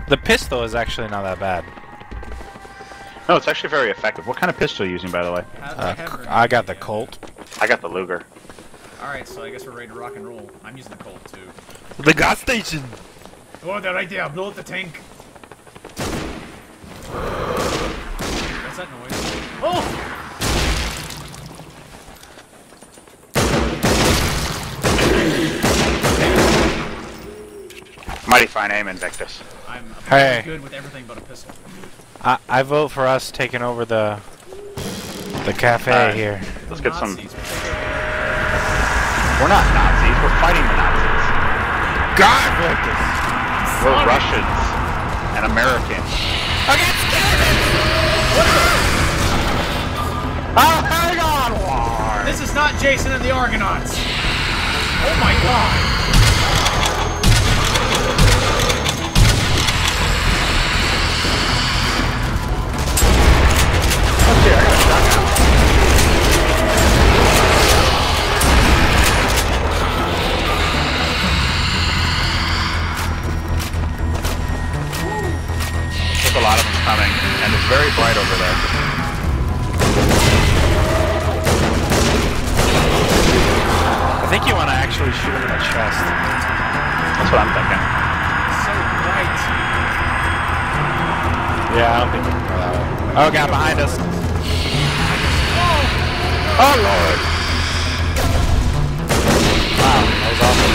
The pistol is actually not that bad. No, it's actually very effective. What kind of pistol are you using, by the way? I got the Colt. I got the Luger. Alright, so I guess we're ready to rock and roll. I'm using the Colt too. The gas station! Oh, they're right there. Blow up the tank. What's that noise? Oh! Mighty fine aim, Invictus. I'm Hey. good with everything but a pistol. I vote for us taking over the cafe here. Let's get some... Nazis. We're not Nazis, we're fighting the Nazis. God, Victus! We're Russians and Americans. I got scared! Oh, hang on, war! This is not Jason and the Argonauts. Oh my god. There's a lot of them coming, and it's very bright over there. I think you want to actually shoot him in the chest. That's what I'm thinking. So bright. Yeah, I don't think we can go that way. Oh god, behind us! Oh lord! Wow, that was awesome.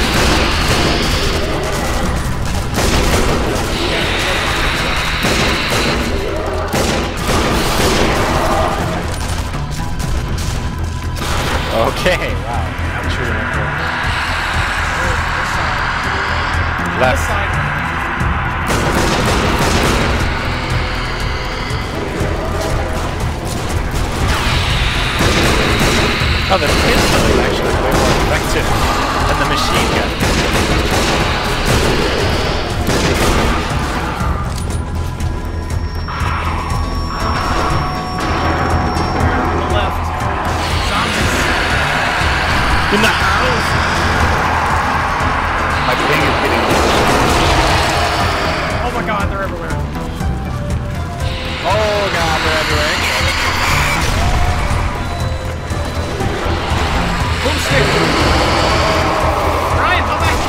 Okay, wow. I'm shooting him for left. This side. Oh, the pistol is actually way more effective than the machine gun. The left. Zombies. In the house! My ping is getting... Oh my god, they're everywhere. Oh god, they're everywhere. Boomstick. Ryan, come back.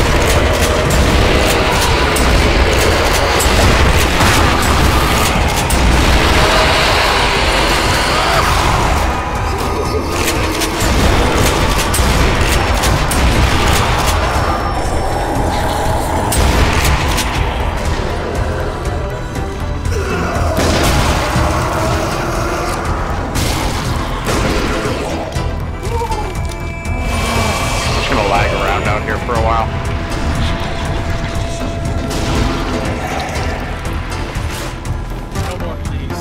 lag around out here for a while. No more, please.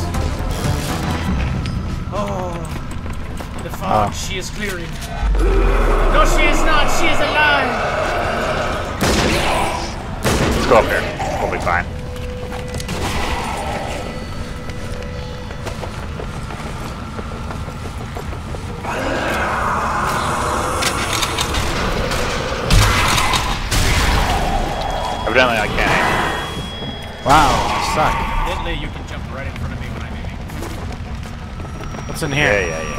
Oh, the fog. She is clearing. No, she is not. She is alive. Let's go up there. We'll be fine. Evidently I can't aim. Wow, I suck. Evidently you can jump right in front of me when I'm aiming. What's in here? Yeah.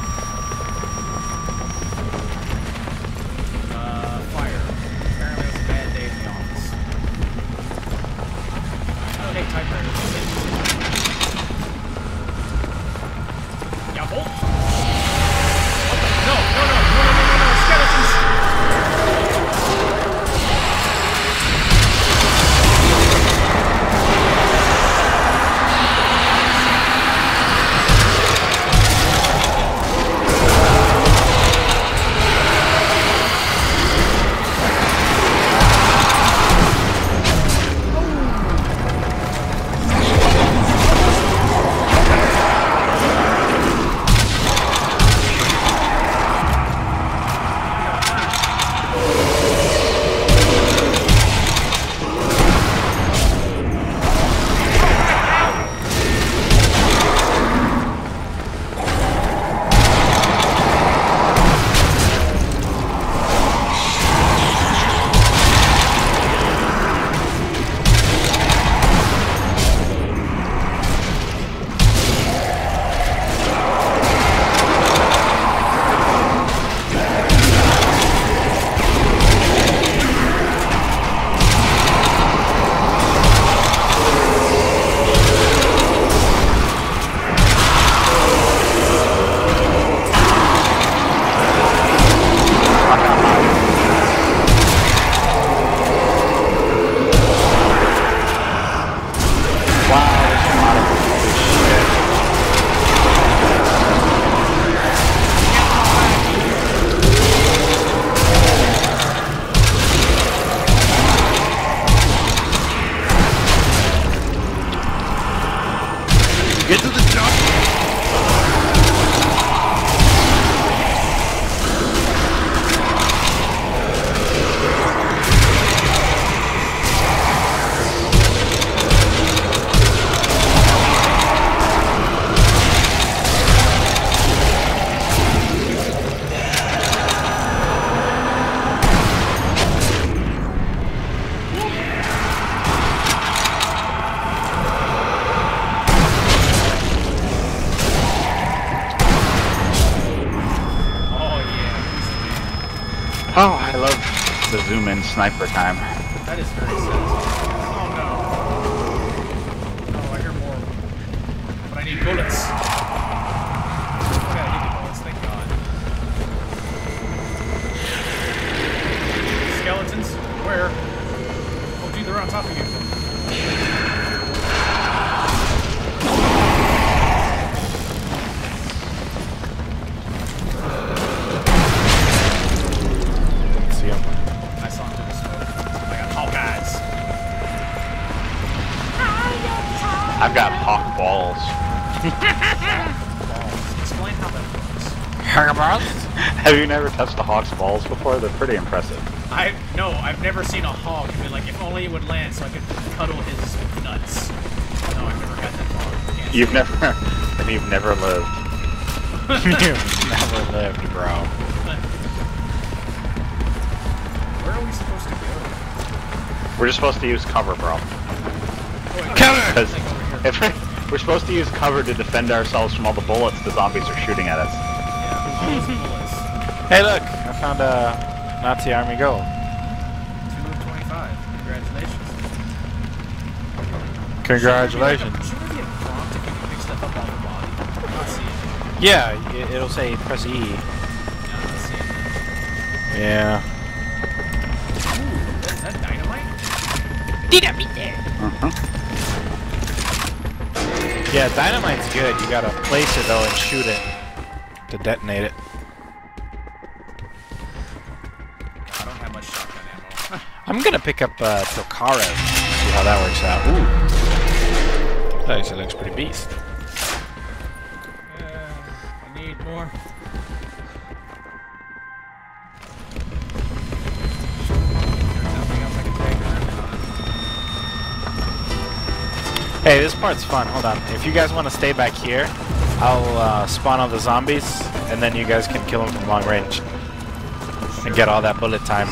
Fire. Apparently it was a bad day in the office. Oh, hey, typewriter. Yeah, bolt. What the? No, skeletons! Get to the jump! Oh, I love the zoom-in sniper time. That is very satisfying. Oh no. Oh, I hear more. But I need bullets. Okay, I need the bullets, thank God. Skeletons? Where? Oh, dude, they're on top of you. I've got hawk balls. Explain how that works. Have you never touched a hawk's balls before? They're pretty impressive. No, I've never seen a hawk be like, if only it would land so I could cuddle his nuts. No, I've never got that far. You've never lived. You've never lived, bro. Where are we supposed to go? We're just supposed to use cover, bro. Cover! Because we're supposed to use cover to defend ourselves from all the bullets the zombies are shooting at us. Yeah, all those bullets. Hey, look! I found a Nazi army goal. 2 of 25. Congratulations. Congratulations. Should there be a prompt if you can pick stuff up off the body? I'm not seeing it. Yeah, it'll say press E. No, I'm not seeing it. Yeah. Ooh, is that dynamite? Yeah, dynamite's good. You gotta place it though and shoot it to detonate it. I don't have much shotgun ammo. I'm gonna pick up Tokara. See how that works out. Ooh. That actually looks pretty beast. I need more. There's nothing else I can take. Hey, this part's fun. Hold on. If you guys want to stay back here, I'll spawn all the zombies, and then you guys can kill them from long range. And get all that bullet time.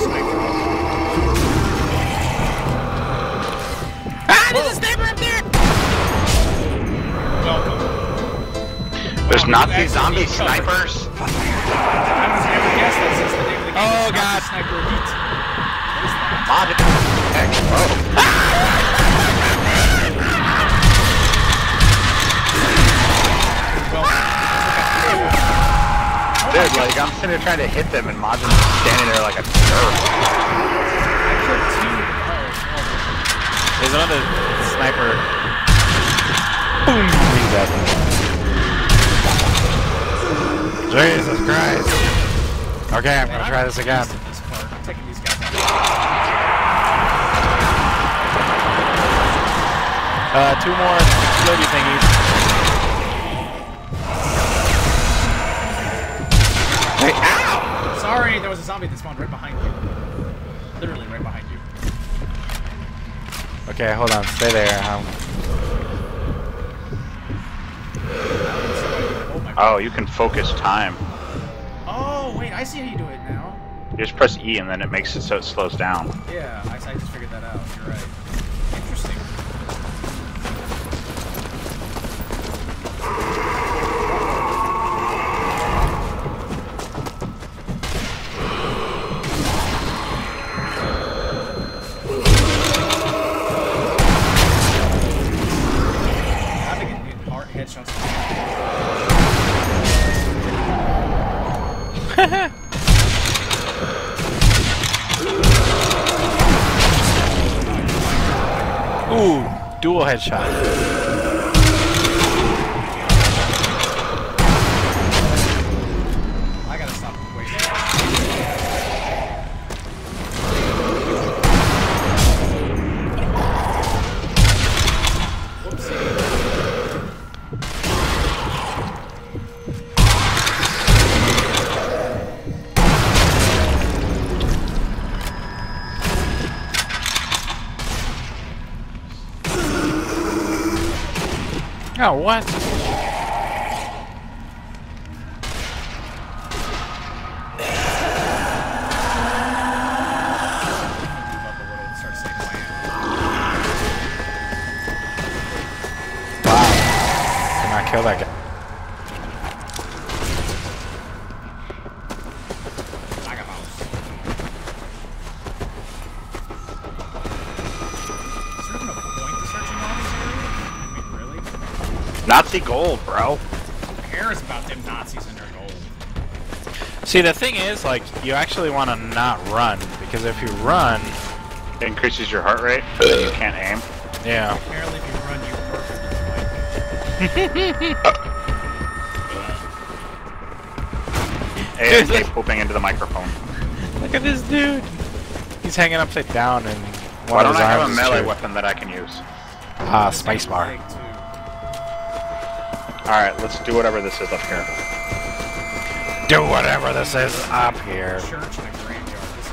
Ah, there's a sniper up there! Welcome. There's Wow, Nazi zombie snipers. I was never guessed that since the name of the game. Oh, is God. Nazi Sniper Elite. What is that? Mod X. Dude, like, I'm sitting there trying to hit them and Majin's just standing there like a jerk. I killed 2. There's another sniper. Boom! He's dead. Jesus Christ. Okay, I'm gonna try this again. This part. I'm taking these guys out. 2 more floaty thingies. Hey, ow! Sorry, there was a zombie that spawned right behind you. Literally right behind you. Okay, hold on, stay there. Oh, you can focus time. Oh, wait, I see how you do it now. You just press E and then it makes it so it slows down. Yeah, I just figured that out. You're right. Interesting. Headshots. Ooh, dual headshot. I gotta stop wasting. Oh, what? Wow. Did not kill that guy. Nazi gold, bro. Who cares about them Nazis and their gold? See, the thing is, like, you actually want to not run, because if you run... It increases your heart rate, but then you can't aim. Yeah. Apparently if you run, you perfectly AFK pooping into the microphone. Look at this dude! He's hanging upside down and Why don't I have a melee weapon that I can use? Ah, spacebar. Alright, let's do whatever this is up here. Do whatever this is up here. Church and a graveyard. This is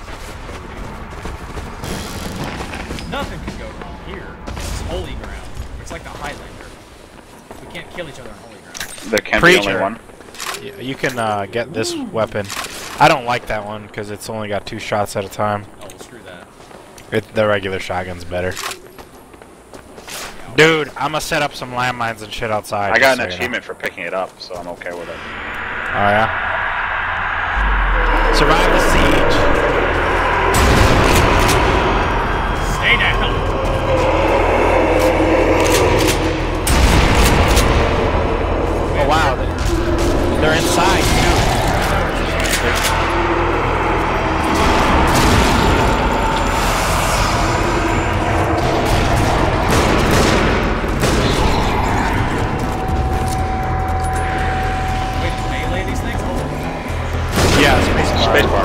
a nothing could go wrong here. This is holy ground. It's like the Highlander. We can't kill each other on holy ground. There can be only one. You can get this weapon. I don't like that one because it's only got 2 shots at a time. Oh, well, screw that. The regular shotgun's better. Dude, I'm gonna set up some landmines and shit outside. I got an achievement for picking it up, so I'm okay with it. Oh yeah? Survive the siege! Stay down! Oh wow, they're inside too. Yeah, spacebar.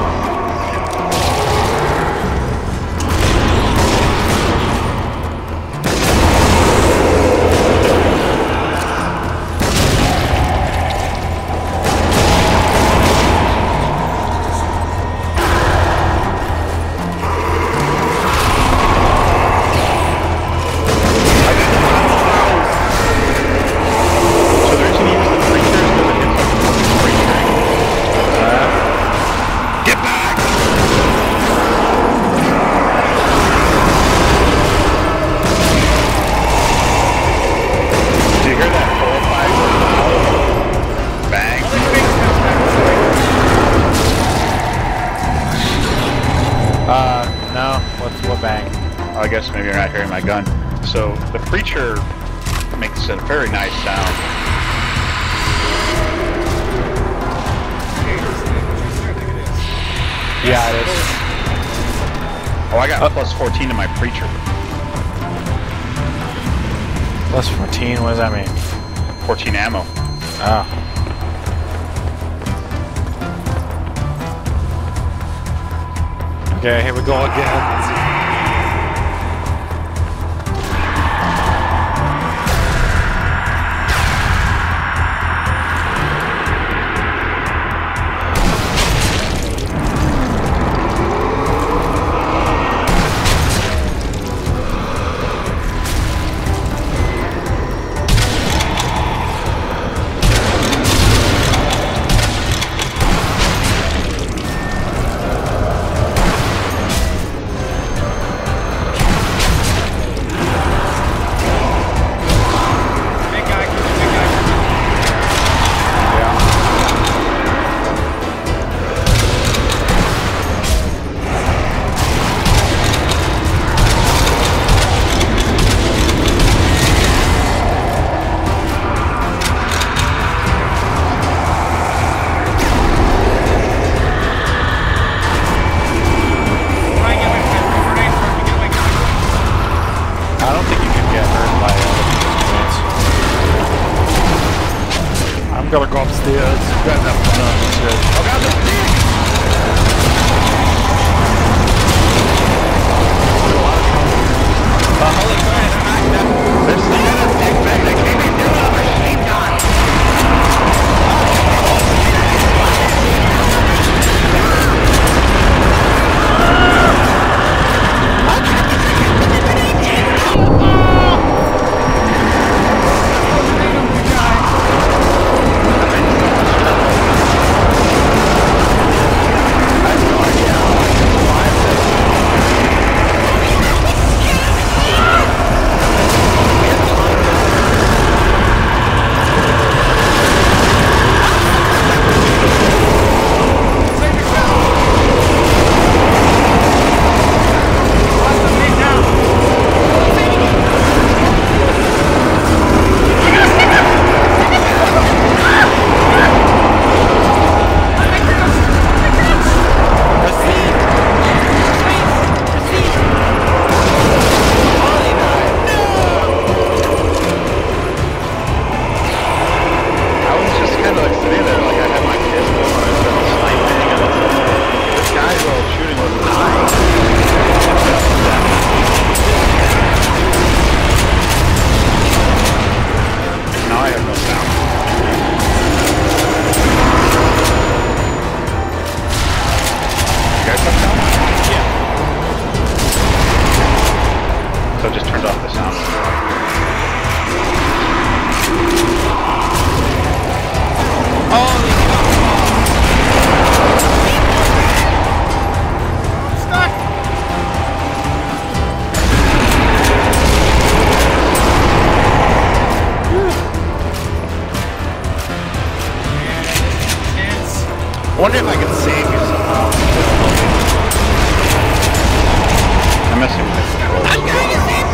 No. What bang? Oh, I guess maybe you're not hearing my gun. So, the Preacher makes a very nice sound. Yeah, it is. Oh, I got plus 14 to my Preacher. Plus 14? What does that mean? 14 ammo. Oh. Okay, here we go again. I'm gonna go upstairs. You guys have fun on this shit. Oh god, the pig! Holy crap, there's some kind of big bag that came in here on my sheepdog. so it just turns off the sound. Holy I'm stuck! I wonder if I can save you somehow. I'm messing with the controls.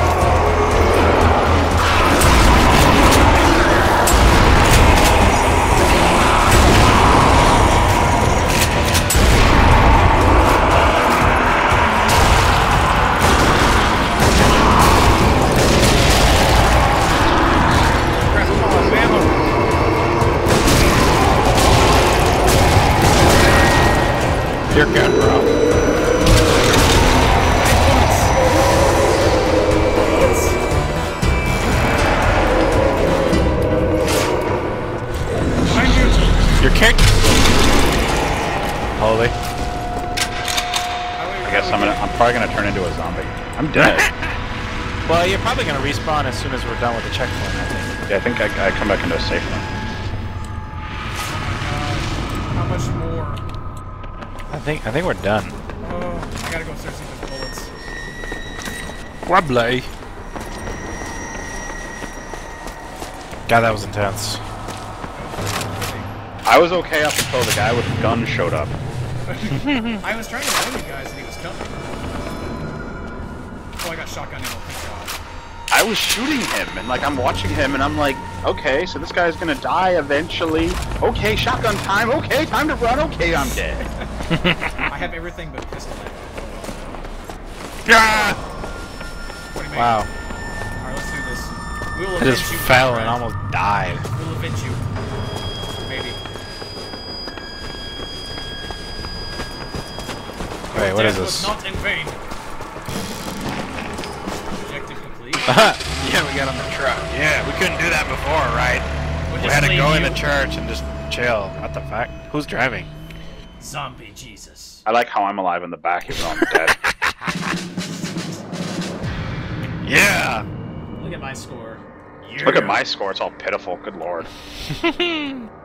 Crap, I'm all out of ammo. You're good, bro. Behind you. You're kicked. Holy. I guess I'm probably gonna turn into a zombie. I'm dead. Well, you're probably gonna respawn as soon as we're done with the checkpoint, I think. Yeah, I think I come back into a safe room. How much more? I think we're done. Oh, I gotta go start seeing those bullets. Wobbly. God, that was intense. I was okay up until the guy with the gun showed up. I was trying to warn you guys that he was coming. Oh, I got shotgun ammo. Thank God. I was shooting him, and like I'm watching him, and I'm like, okay, so this guy's gonna die eventually. Okay, shotgun time. Okay, time to run. Okay, I'm dead. I have everything but pistol ammo. Yeah. What do you mean? Wow. Alright, let's do this. We will I avenge just you. fell friend. and almost died. We'll avenge you. Maybe. Wait, what is Death this? was not in vain. Objective complete. Yeah, we got on the truck. Yeah, we couldn't do that before, right? We'll We just had to leave go in you. the church and just chill. What the fuck? Who's driving? Zombie Jesus. I like how I'm alive in the back, even though I'm dead. Yeah! Look at my score. Look at my score, it's all pitiful, good lord.